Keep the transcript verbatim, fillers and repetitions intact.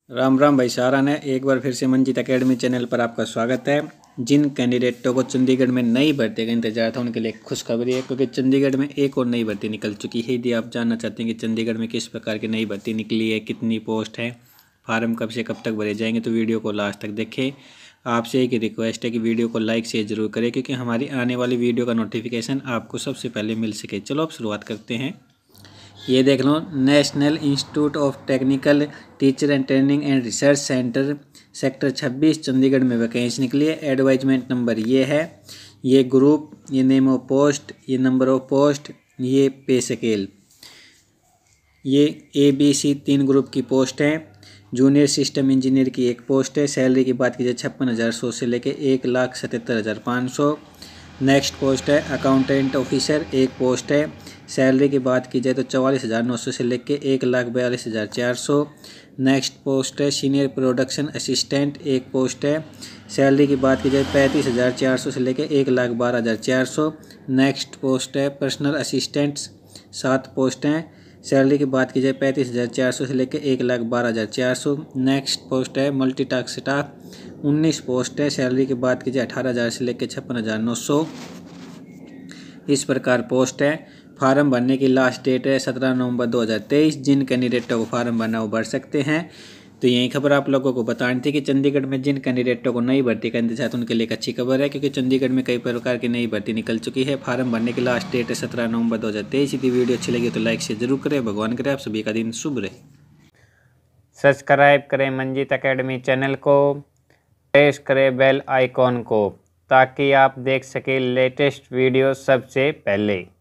राम राम भाई सारा ने एक बार फिर से मंजीत एकेडमी चैनल पर आपका स्वागत है। जिन कैंडिडेटों को चंडीगढ़ में नई भर्ती का इंतजार था उनके लिए खुशखबरी है, क्योंकि चंडीगढ़ में एक और नई भर्ती निकल चुकी है। यदि आप जानना चाहते हैं कि चंडीगढ़ में किस प्रकार की नई भर्ती निकली है, कितनी पोस्ट है, फार्म कब से कब तक भरे जाएंगे, तो वीडियो को लास्ट तक देखें। आपसे एक रिक्वेस्ट है कि वीडियो को लाइक शेयर जरूर करें, क्योंकि हमारी आने वाली वीडियो का नोटिफिकेशन आपको सबसे पहले मिल सके। चलो अब शुरुआत करते हैं। ये देख लो, national institute of technical teacher and training and research centre sector छब्बीस चंडीगढ़ में वैकेंसी निकली है। एडवर्टाइजमेंट नंबर ये है, ये ग्रुप, ये नेम ऑफ पोस्ट, ये नंबर ऑफ पोस्ट, ये पे स्केल, ये ए बी सी तीन ग्रुप की पोस्ट है। जूनियर सिस्टम इंजीनियर की एक पोस्ट है। सैलरी की बात की जाए छप्पन हज़ार सौ से लेके एक लाख सतहत्तर हज़ार पाँच सौ। नेक्स्ट पोस्ट है अकाउंटेंट ऑफिसर, एक पोस्ट है। सैलरी की बात की जाए तो चवालीस हज़ार नौ सौ से लेके एक लाख बयालीस हज़ार चार सौ। नेक्स्ट पोस्ट है सीनियर प्रोडक्शन असिस्टेंट, एक पोस्ट है। सैलरी की बात की जाए पैंतीस हज़ार चार सौ से लेके एक लाख बारह हज़ार चार सौ। नेक्स्ट पोस्ट है पर्सनल असिस्टेंट्स, सात पोस्ट हैं। सैलरी की बात की जाए पैंतीस हज़ार चार सौ से लेकर एक लाख बारह हज़ार चार सौ। नेक्स्ट पोस्ट है मल्टीटास्क स्टाफ, उन्नीस पोस्ट है। सैलरी की बात की जाए अठारह हज़ार से लेकर छप्पन हज़ार नौ सौ। इस प्रकार पोस्ट है। फार्म भरने की लास्ट डेट है सत्रह नवंबर दो हज़ार तेईस। जिन कैंडिडेटों को फार्म भरना वो भर सकते हैं। तो यही खबर आप लोगों को बतानी थी कि चंडीगढ़ में जिन कैंडिडेटों को नई भर्ती का इंतजार उनके लिए एक अच्छी खबर है, क्योंकि चंडीगढ़ में कई प्रकार की नई भर्ती निकल चुकी है। फार्म भरने की लास्ट डेट है सत्रह नवंबर दो हज़ार तेईस। यदि वीडियो अच्छी लगी तो लाइक शेयर जरूर करें। भगवान करे आप सभी का दिन शुभ रहे। सब्सक्राइब करें मंजीत एकेडमी चैनल को, प्रेस करें बेल आइकॉन को, ताकि आप देख सकें लेटेस्ट वीडियो सबसे पहले।